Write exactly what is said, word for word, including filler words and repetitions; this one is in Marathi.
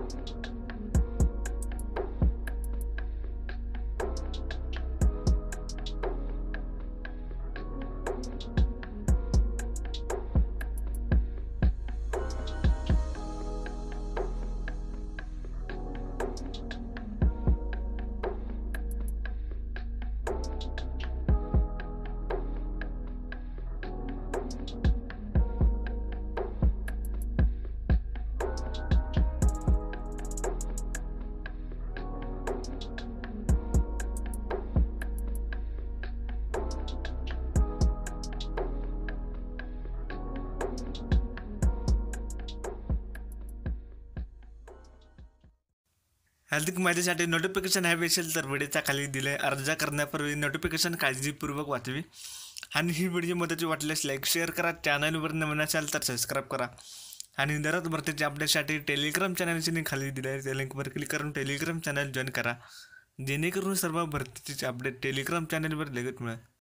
अधिक माहितीसाठी नोटिफिकेशन हवे असेल तर व्हिडिओच्या खाली दिले अर्ज करण्यापूर्वी नोटिफिकेशन काळजीपूर्वक वाचावी आणि ही व्हिडिओ महत्त्वाची वाटल्यास लाईक शेअर करा. चॅनलवर नवीन असाल तर सबस्क्राईब करा आणि दररोज भरतीच्या अपडेटसाठी टेलिग्राम चॅनलची खाली दिले त्या लिंकवर क्लिक करून टेलिग्राम चॅनल जॉईन करा जेणेकरून सर्व भरतीचे अपडेट टेलिग्राम चॅनलवर लगेच मिळेल.